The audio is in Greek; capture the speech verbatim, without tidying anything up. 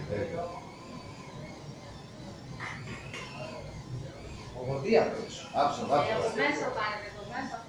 Ογδία πίσω. Άψε, βάψε. Από μέσα πάρετε, από μέσα.